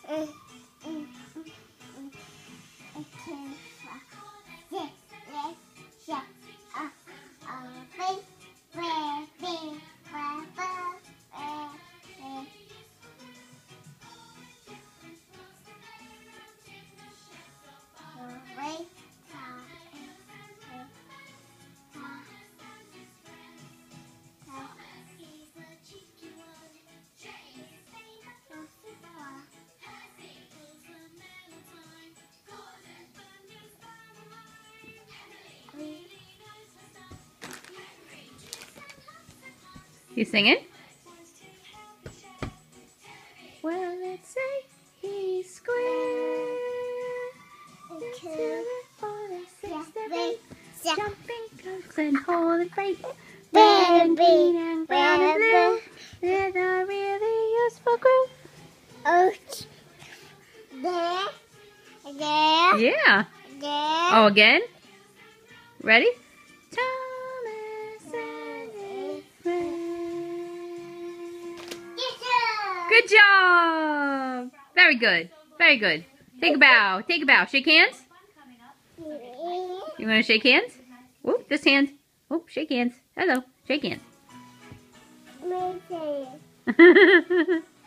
You singing? Well, let's say he's square. Into the 4, 6, 7, jumping cokes and holding freight. Red and green and brown and blue. They're the really useful group. There. Yeah. There. Oh, again? Ready? Thomas and his friends. Good job! Very good. Very good. Take a bow. Take a bow. Shake hands. You want to shake hands? Whoop, this hand. Whoop, shake hands. Hello. Shake hands.